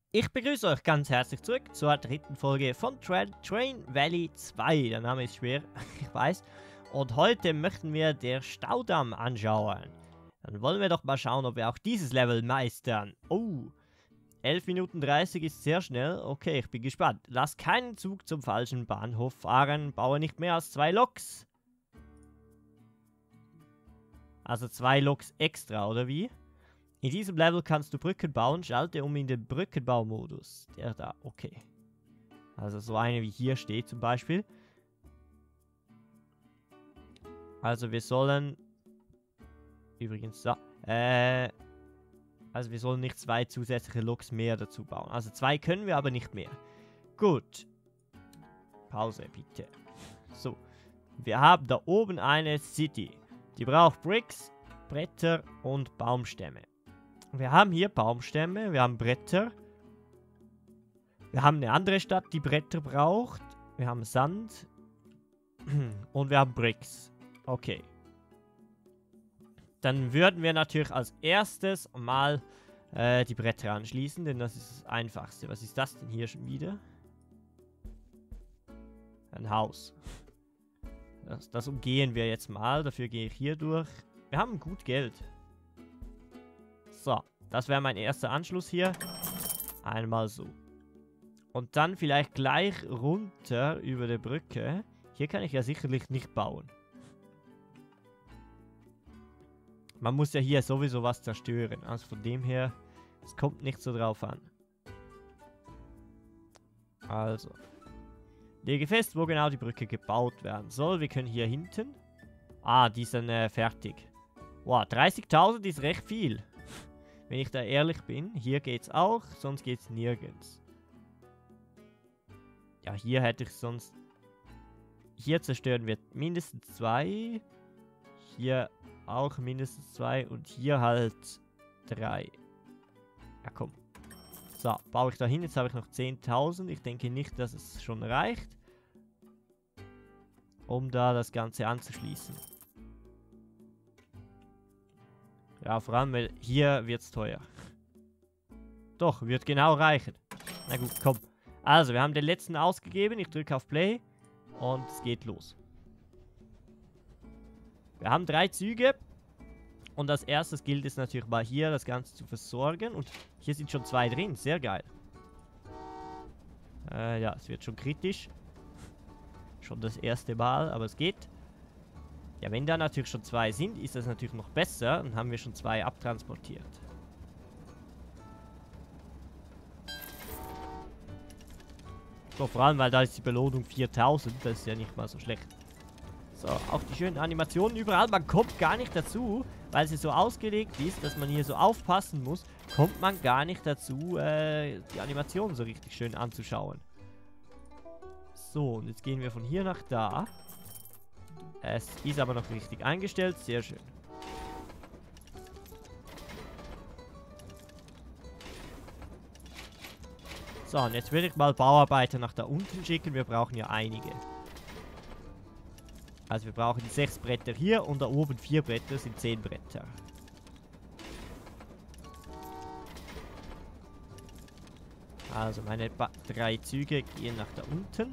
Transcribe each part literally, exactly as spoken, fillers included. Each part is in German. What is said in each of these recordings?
Ich begrüße euch ganz herzlich zurück zur dritten Folge von Tra Train Valley zwei. Der Name ist schwer, ich weiß. Und heute möchten wir den Staudamm anschauen. Dann wollen wir doch mal schauen, ob wir auch dieses Level meistern. Oh, elf Minuten dreißig ist sehr schnell. Okay, ich bin gespannt. Lass keinen Zug zum falschen Bahnhof fahren. Baue nicht mehr als zwei Loks. Also zwei Loks extra, oder wie? In diesem Level kannst du Brücken bauen, schalte um in den Brückenbaumodus. Der da, okay. Also so eine wie hier steht zum Beispiel. Also wir sollen... Übrigens, so. Äh... Also wir sollen nicht zwei zusätzliche Loks mehr dazu bauen. Also zwei können wir aber nicht mehr. Gut. Pause bitte. So. Wir haben da oben eine City. Die braucht Bricks, Bretter und Baumstämme. Wir haben hier Baumstämme, wir haben Bretter. Wir haben eine andere Stadt, die Bretter braucht. Wir haben Sand. Und wir haben Bricks. Okay. Dann würden wir natürlich als erstes mal äh, die Bretter anschließen, denn das ist das Einfachste. Was ist das denn hier schon wieder? Ein Haus. Das, das umgehen wir jetzt mal. Dafür gehe ich hier durch. Wir haben gut Geld. So, das wäre mein erster Anschluss hier. Einmal so. Und dann vielleicht gleich runter über die Brücke. Hier kann ich ja sicherlich nicht bauen. Man muss ja hier sowieso was zerstören. Also von dem her, es kommt nicht so drauf an. Also. Lege fest, wo genau die Brücke gebaut werden soll. Wir können hier hinten. Ah, die sind äh, fertig. Wow, dreißigtausend ist recht viel. Wenn ich da ehrlich bin. Hier geht's auch, sonst geht's nirgends. Ja, hier hätte ich sonst... Hier zerstören wir mindestens zwei. Hier auch mindestens zwei. Und hier halt drei. Ja, komm. So, baue ich da hin. Jetzt habe ich noch zehntausend. Ich denke nicht, dass es schon reicht, um da das Ganze anzuschließen. Ja, vor allem, weil hier wird es teuer. Doch, wird genau reichen. Na gut, komm. Also, wir haben den letzten ausgegeben. Ich drücke auf Play. Und es geht los. Wir haben drei Züge. Und als erstes gilt es natürlich mal hier, das Ganze zu versorgen. Und hier sind schon zwei drin. Sehr geil. Äh, ja, es wird schon kritisch. Schon das erste Mal, aber es geht. Ja, wenn da natürlich schon zwei sind, ist das natürlich noch besser. Dann haben wir schon zwei abtransportiert. So, vor allem, weil da ist die Belohnung viertausend. Das ist ja nicht mal so schlecht. So, auch die schönen Animationen überall. Man kommt gar nicht dazu, weil sie so ausgelegt ist, dass man hier so aufpassen muss, kommt man gar nicht dazu, äh, die Animationen so richtig schön anzuschauen. So, und jetzt gehen wir von hier nach da. Es ist aber noch richtig eingestellt. Sehr schön. So, und jetzt will ich mal Bauarbeiter nach da unten schicken. Wir brauchen ja einige. Also wir brauchen sechs Bretter hier und da oben vier Bretter sind zehn Bretter. Also meine ba drei Züge gehen nach da unten.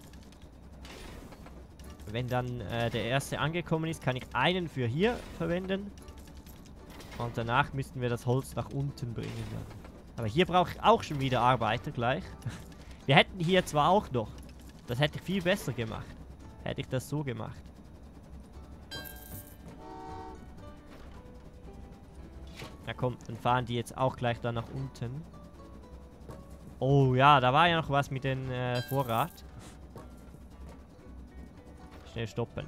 Wenn dann äh, der erste angekommen ist, kann ich einen für hier verwenden. Und danach müssten wir das Holz nach unten bringen. Dann. Aber hier brauche ich auch schon wieder Arbeiter gleich. Wir hätten hier zwar auch noch. Das hätte ich viel besser gemacht. Hätte ich das so gemacht. Na komm, dann fahren die jetzt auch gleich da nach unten. Oh ja, da war ja noch was mit dem äh, Vorrat. Schnell stoppen.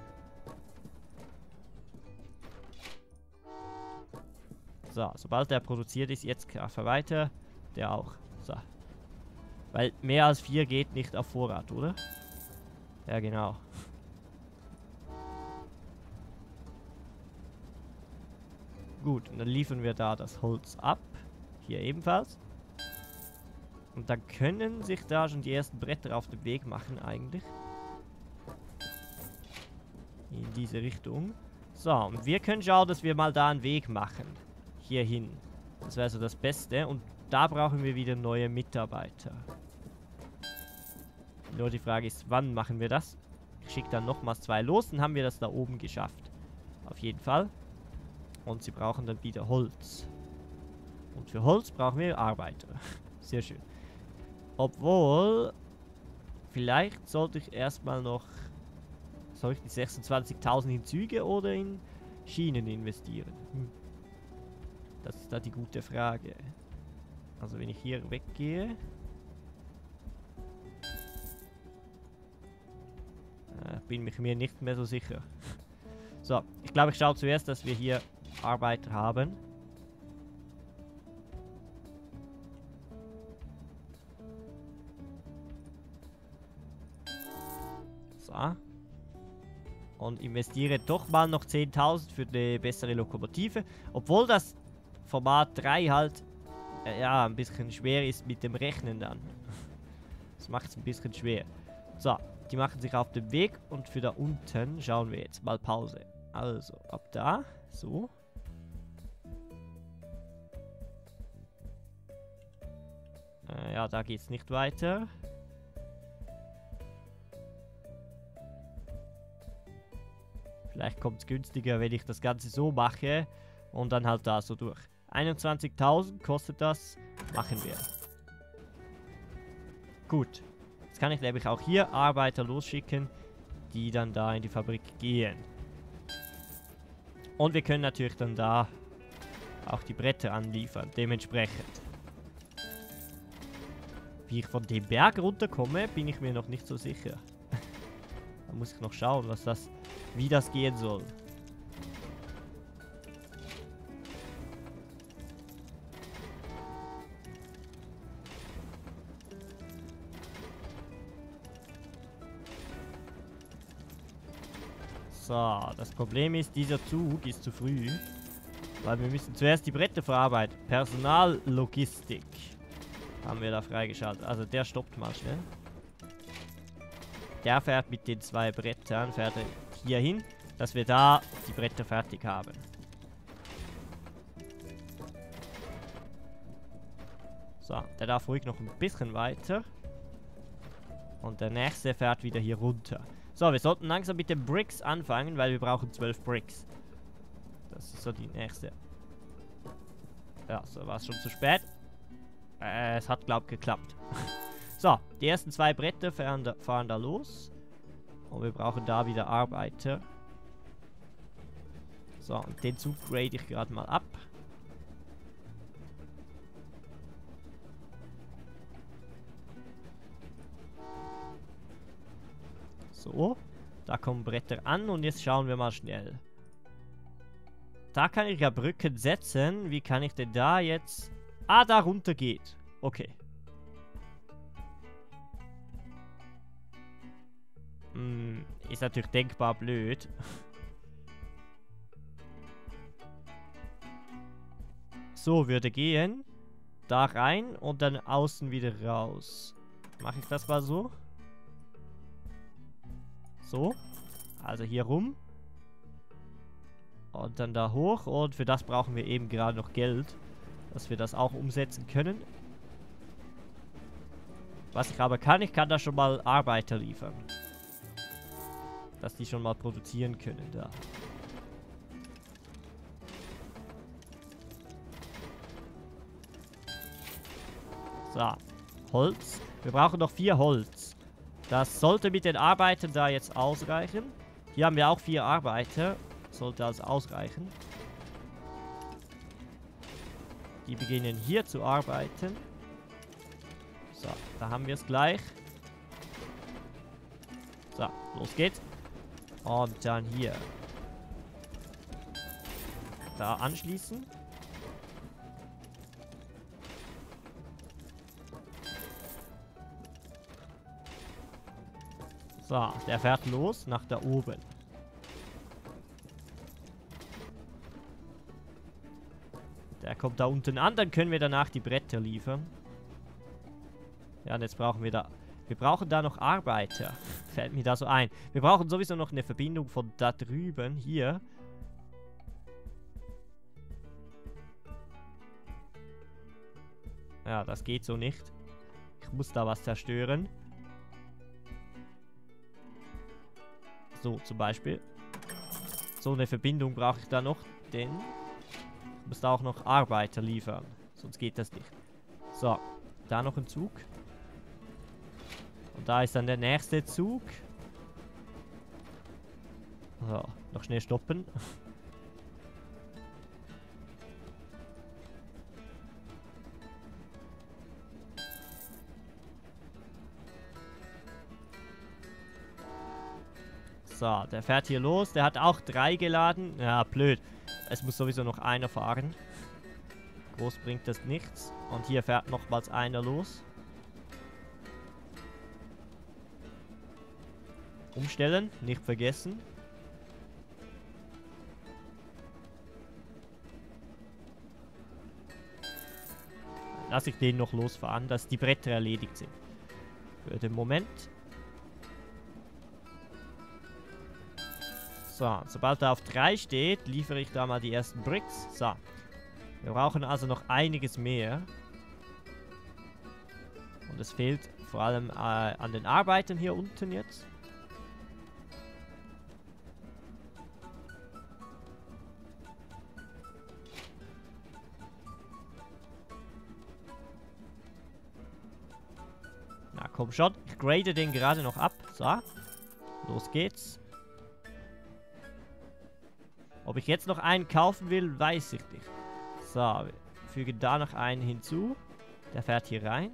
So, sobald der produziert ist, jetzt darf er weiter. Der auch. So. Weil mehr als vier geht nicht auf Vorrat, oder? Ja, genau. Gut, und dann liefern wir da das Holz ab. Hier ebenfalls. Und dann können sich da schon die ersten Bretter auf den Weg machen, eigentlich. In diese Richtung. So, und wir können schauen, dass wir mal da einen Weg machen. Hier hin. Das wäre so das Beste. Und da brauchen wir wieder neue Mitarbeiter. Nur die Frage ist, wann machen wir das? Ich schicke dann nochmals zwei los, dann haben wir das da oben geschafft. Auf jeden Fall. Und sie brauchen dann wieder Holz. Und für Holz brauchen wir Arbeiter. Sehr schön. Obwohl, vielleicht sollte ich erstmal noch, soll ich die sechsundzwanzigtausend in Züge oder in Schienen investieren? Hm. Das ist da die gute Frage. Also wenn ich hier weggehe. Äh, bin ich mir nicht mehr so sicher. So, ich glaube, ich schaue zuerst, dass wir hier Arbeiter haben. So. Und investiere doch mal noch zehntausend für eine bessere Lokomotive. Obwohl das Format drei halt äh, ja, ein bisschen schwer ist mit dem Rechnen dann. Das macht es ein bisschen schwer. So, die machen sich auf den Weg und für da unten schauen wir jetzt mal Pause. Also, ab da, so. Äh, ja, da geht es nicht weiter. Vielleicht kommt es günstiger, wenn ich das Ganze so mache und dann halt da so durch. einundzwanzigtausend kostet das. Machen wir. Gut. Jetzt kann ich nämlich auch hier Arbeiter losschicken, die dann da in die Fabrik gehen. Und wir können natürlich dann da auch die Bretter anliefern, dementsprechend. Wie ich von dem Berg runterkomme, bin ich mir noch nicht so sicher. Da muss ich noch schauen, was das, wie das gehen soll. So, das Problem ist, dieser Zug ist zu früh. Weil wir müssen zuerst die Bretter verarbeiten. Personallogistik haben wir da freigeschaltet. Also der stoppt mal schnell. Der fährt mit den zwei Brettern, fährt er hier hin, dass wir da die Bretter fertig haben. So, der darf ruhig noch ein bisschen weiter. Und der nächste fährt wieder hier runter. So, wir sollten langsam mit den Bricks anfangen, weil wir brauchen zwölf Bricks. Das ist so die nächste. Ja, so war es schon zu spät. Äh, es hat, glaub ich, geklappt. So, die ersten zwei Bretter fahren da, fahren da los. Und wir brauchen da wieder Arbeiter. So, und den Zug grade ich gerade mal ab. So, da kommen Bretter an und jetzt schauen wir mal schnell. Da kann ich ja Brücken setzen. Wie kann ich denn da jetzt... Ah, da runter geht. Okay. Hm, ist natürlich denkbar blöd. So, würde gehen. Da rein und dann außen wieder raus. Mache ich das mal so? So. Also hier rum. Und dann da hoch. Und für das brauchen wir eben gerade noch Geld. Dass wir das auch umsetzen können. Was ich aber kann, ich kann da schon mal Arbeiter liefern. Dass die schon mal produzieren können da. So. Holz. Wir brauchen noch vier Holz. Das sollte mit den Arbeitern da jetzt ausreichen. Hier haben wir auch vier Arbeiter. Sollte also ausreichen. Die beginnen hier zu arbeiten. So, da haben wir es gleich. So, los geht's. Und dann hier. Da anschließen. So, der fährt los nach da oben. Der kommt da unten an, dann können wir danach die Bretter liefern. Ja, und jetzt brauchen wir da... Wir brauchen da noch Arbeiter. Fällt mir da so ein. Wir brauchen sowieso noch eine Verbindung von da drüben, hier. Ja, das geht so nicht. Ich muss da was zerstören. So, zum Beispiel. So eine Verbindung brauche ich da noch, denn ich muss da auch noch Arbeiter liefern. Sonst geht das nicht. So, da noch ein Zug. Und da ist dann der nächste Zug. So, noch schnell stoppen. So, der fährt hier los. Der hat auch drei geladen. Ja, blöd. Es muss sowieso noch einer fahren. Groß bringt das nichts. Und hier fährt nochmals einer los. Umstellen, nicht vergessen. Dann lasse ich den noch losfahren, dass die Bretter erledigt sind. Für den Moment. So, sobald er auf drei steht, liefere ich da mal die ersten Bricks. So. Wir brauchen also noch einiges mehr. Und es fehlt vor allem äh, an den Arbeitern hier unten jetzt. Na komm schon, ich grade den gerade noch ab. So, los geht's. Ob ich jetzt noch einen kaufen will, weiß ich nicht. So, wir fügen da noch einen hinzu. Der fährt hier rein.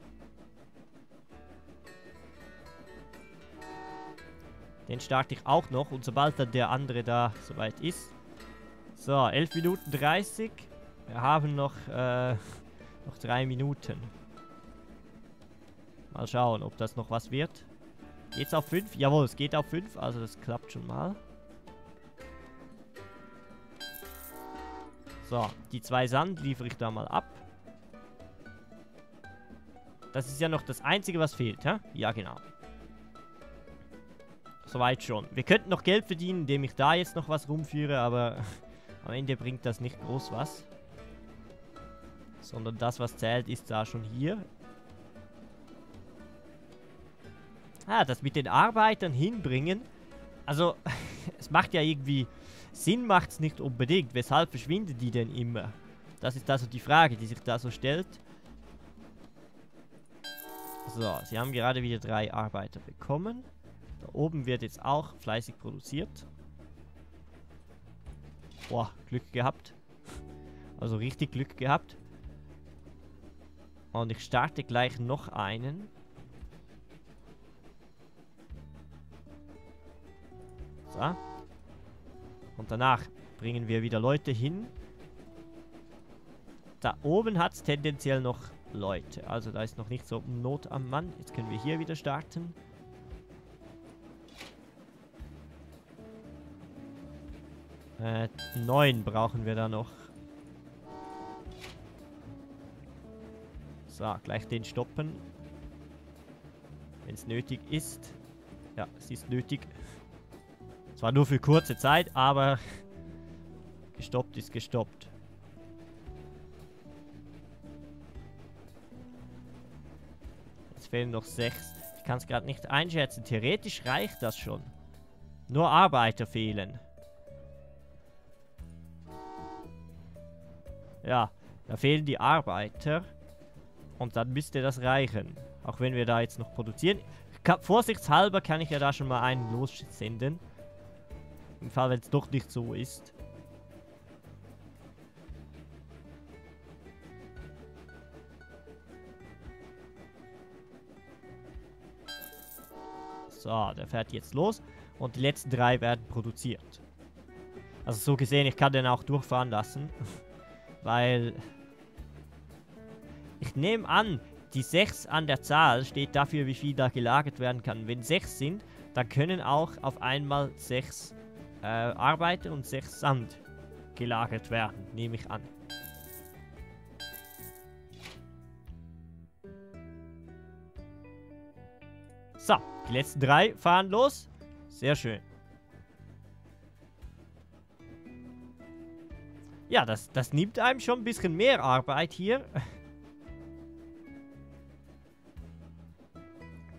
Den starte ich auch noch. Und sobald dann der andere da soweit ist. So, elf Minuten dreißig. Wir haben noch, äh, noch drei Minuten. Mal schauen, ob das noch was wird. Geht's auf fünf? Jawohl, es geht auf fünf. Also das klappt schon mal. So, die zwei Sand liefere ich da mal ab. Das ist ja noch das Einzige, was fehlt, hä? Ja, genau. Soweit schon. Wir könnten noch Geld verdienen, indem ich da jetzt noch was rumführe, aber am Ende bringt das nicht groß was. Sondern das, was zählt, ist da schon hier. Ah, das mit den Arbeitern hinbringen. Also, es macht ja irgendwie... Sinn macht es nicht unbedingt. Weshalb verschwinden die denn immer? Das ist also die Frage, die sich da so stellt. So, sie haben gerade wieder drei Arbeiter bekommen. Da oben wird jetzt auch fleißig produziert. Boah, Glück gehabt. Also richtig Glück gehabt. Und ich starte gleich noch einen. So. Und danach bringen wir wieder Leute hin. Da oben hat es tendenziell noch Leute. Also da ist noch nicht so Not am Mann. Jetzt können wir hier wieder starten. Äh, neun brauchen wir da noch. So, gleich den stoppen. Wenn es nötig ist. Ja, es ist nötig. Zwar nur für kurze Zeit, aber gestoppt ist gestoppt. Jetzt fehlen noch sechs. Ich kann es gerade nicht einschätzen. Theoretisch reicht das schon. Nur Arbeiter fehlen. Ja, da fehlen die Arbeiter. Und dann müsste das reichen. Auch wenn wir da jetzt noch produzieren. Kann, vorsichtshalber kann ich ja da schon mal einen lossenden. Im Fall, wenn es doch nicht so ist. So, der fährt jetzt los. Und die letzten drei werden produziert. Also so gesehen, ich kann den auch durchfahren lassen. Weil... Ich nehme an, die sechs an der Zahl steht dafür, wie viel da gelagert werden kann. Wenn sechs sind, dann können auch auf einmal sechs... Äh, Arbeiter und sechs Sand gelagert werden, nehme ich an. So, die letzten drei fahren los. Sehr schön. Ja, das, das nimmt einem schon ein bisschen mehr Arbeit hier.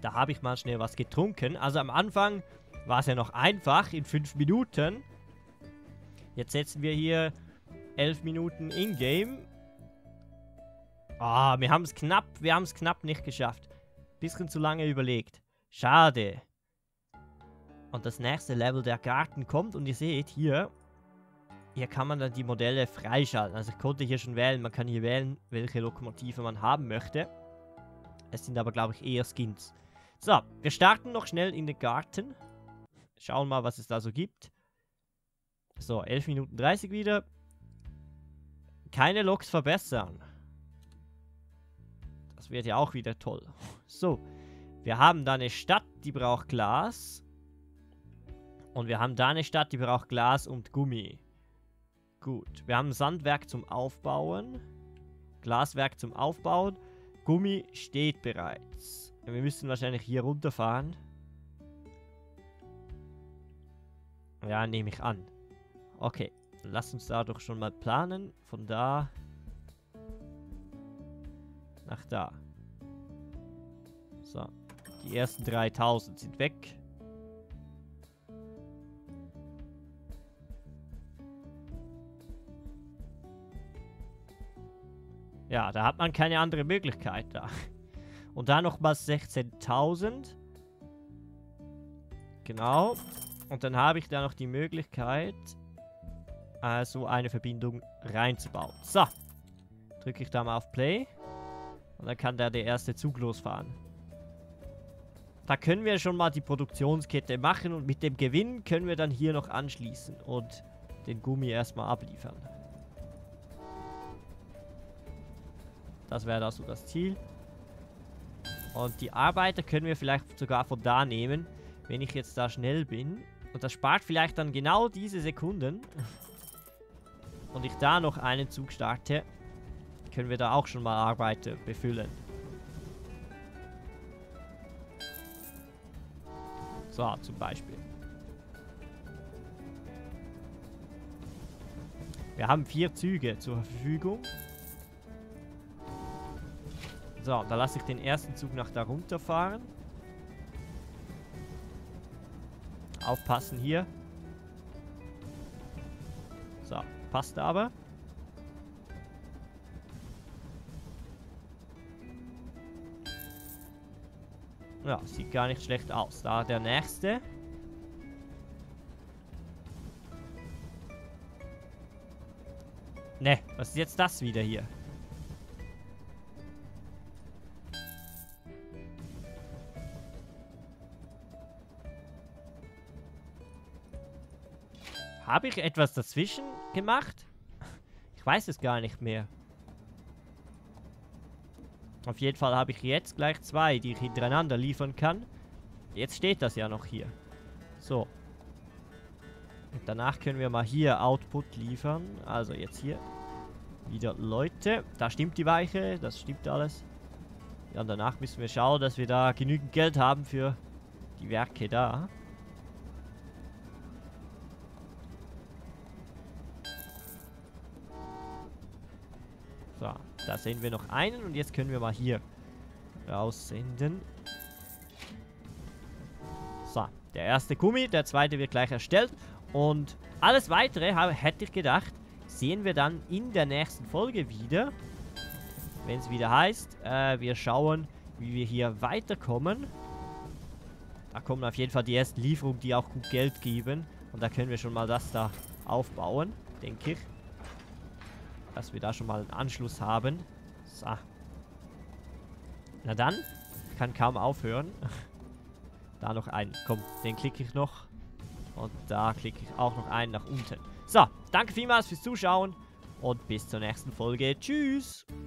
Da habe ich mal schnell was getrunken. Also am Anfang war es ja noch einfach, in fünf Minuten. Jetzt setzen wir hier elf Minuten in-game. Ah, wir haben es knapp, wir haben es knapp nicht geschafft. Bisschen zu lange überlegt. Schade. Und das nächste Level, der Garten kommt und ihr seht hier, hier kann man dann die Modelle freischalten. Also ich konnte hier schon wählen, man kann hier wählen, welche Lokomotive man haben möchte. Es sind aber, glaube ich, eher Skins. So, wir starten noch schnell in den Garten. Schauen mal, was es da so gibt. So, elf Minuten dreißig wieder. Keine Loks verbessern. Das wird ja auch wieder toll. So, wir haben da eine Stadt, die braucht Glas. Und wir haben da eine Stadt, die braucht Glas und Gummi. Gut, wir haben ein Sandwerk zum Aufbauen. Glaswerk zum Aufbauen. Gummi steht bereits. Wir müssen wahrscheinlich hier runterfahren. Ja, nehme ich an. Okay, dann lass uns da doch schon mal planen. Von da nach da. So, die ersten dreitausend sind weg. Ja, da hat man keine andere Möglichkeit da. Und da nochmal sechzehntausend. Genau. Und dann habe ich da noch die Möglichkeit, äh, so eine Verbindung reinzubauen. So. Drücke ich da mal auf Play. Und dann kann da der erste Zug losfahren. Da können wir schon mal die Produktionskette machen. Und mit dem Gewinn können wir dann hier noch anschließen. Und den Gummi erstmal abliefern. Das wäre da so das Ziel. Und die Arbeiter können wir vielleicht sogar von da nehmen, wenn ich jetzt da schnell bin. Und das spart vielleicht dann genau diese Sekunden. Und ich da noch einen Zug starte, können wir da auch schon mal Arbeiter befüllen. So, zum Beispiel. Wir haben vier Züge zur Verfügung. So, da lasse ich den ersten Zug nach da runterfahren. Aufpassen hier. So, passt aber. Ja, sieht gar nicht schlecht aus. Da der nächste. Ne, was ist jetzt das wieder hier? Habe ich etwas dazwischen gemacht? Ich weiß es gar nicht mehr. Auf jeden Fall habe ich jetzt gleich zwei, die ich hintereinander liefern kann. Jetzt steht das ja noch hier. So. Und danach können wir mal hier Output liefern. Also jetzt hier wieder Leute. Da stimmt die Weiche, das stimmt alles. Ja, und danach müssen wir schauen, dass wir da genügend Geld haben für die Werke da. So, da sehen wir noch einen und jetzt können wir mal hier raussenden. So, der erste Gummi, der zweite wird gleich erstellt. Und alles weitere, habe, hätte ich gedacht, sehen wir dann in der nächsten Folge wieder. Wenn es wieder heißt, äh, wir schauen, wie wir hier weiterkommen. Da kommen auf jeden Fall die ersten Lieferungen, die auch gut Geld geben. Und da können wir schon mal das da aufbauen, denke ich. Dass wir da schon mal einen Anschluss haben. So. Na dann. Ich kann kaum aufhören. Da noch einen. Komm, den klicke ich noch. Und da klicke ich auch noch einen nach unten. So, danke vielmals fürs Zuschauen. Und bis zur nächsten Folge. Tschüss.